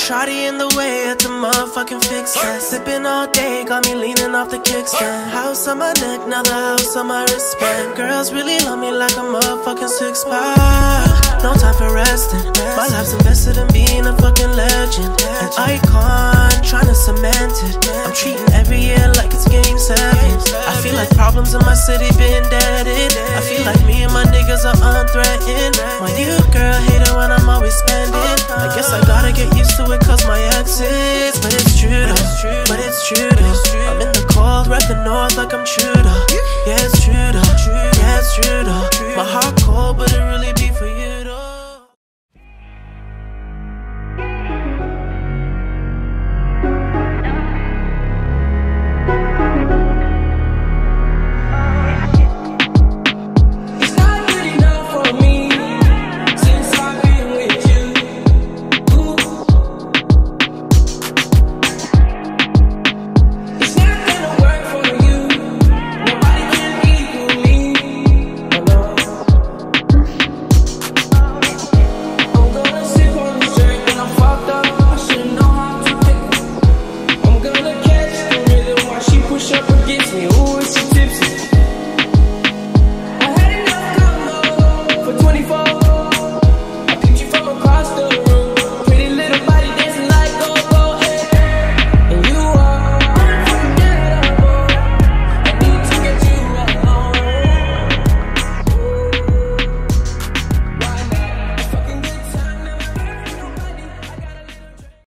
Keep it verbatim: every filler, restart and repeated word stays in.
shawty in the way at the motherfucking fix that. Sipping all day, got me leaning off the kickstand. House on my neck, now the house on my wristband. Girls really love me like a motherfucking six pack. No time for resting. My life's invested in being a fucking legend, an icon, trying to cement it. I'm treating every year like it's game seven. I feel like problems in my city been deaded. I feel like me and my niggas are unthreatened. My new girl hate it when I'm always spending. I guess I gotta get used to it cause my exes. But it's true though, but it's true though. I'm in the cold, rep the north like I'm Trudeau. Yeah, it's true though, yeah, it's true though. My heart cold, but it really be for you.